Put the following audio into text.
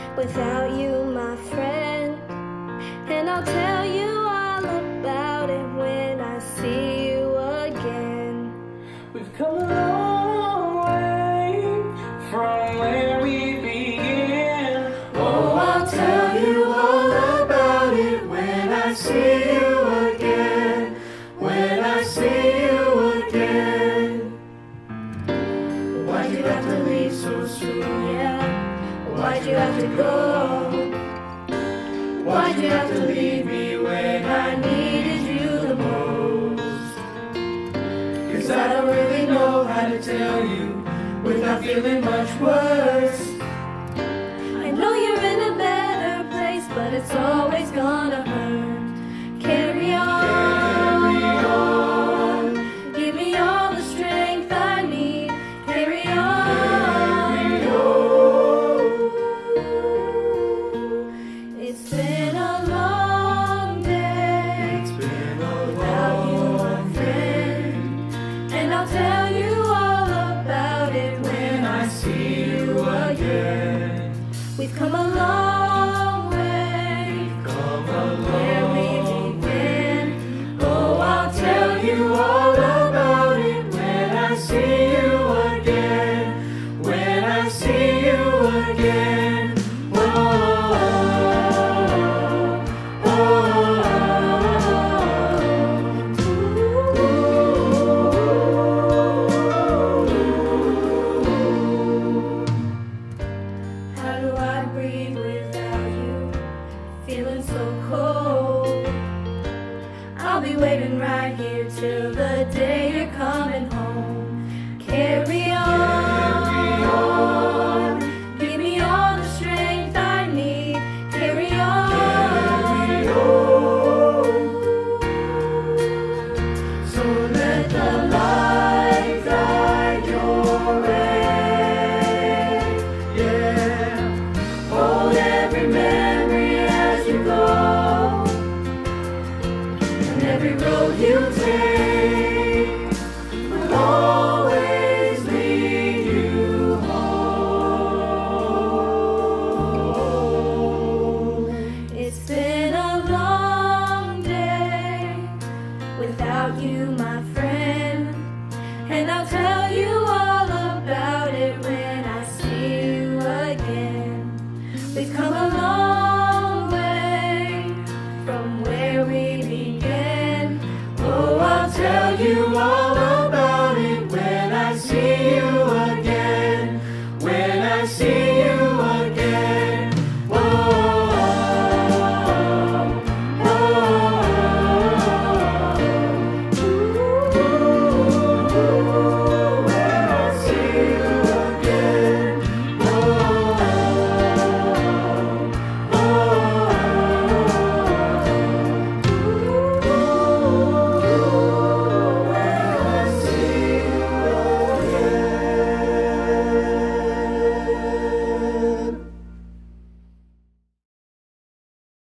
without you, my friend. And I'll tell you all about it when I see you again. We've come a long way from where we began. Oh, I'll tell you all about it when I see you again. When I see you again. Why'd you have to leave so soon? Yeah, why'd you have to go? Why'd you have to leave me when I needed you the most? 'Cause I don't really know how to tell you without feeling much worse. I know you're in a better place, but it's always gonna hurt. Carry on. Carry on. Give me all the strength I need. Carry on. Carry on. It's been a long day. It's been a Without you, my long friend. And I'll tell you all about it when I see you again. We've come a long way Come a where we long began. Oh, I'll tell you all about it when I see you again. When I see you again. Oh, oh, How do I breathe without you? Feeling so cold. I'll be waiting right here till the day you're coming home. Carry on. Give me all the strength I need. Carry on. carry on. So let the light guide your way. Yeah. Hold every memory as you go. And every road you take will always lead you home. It's been a long day without you, my friend. And I'll tell you all about it when I see you again. We've come a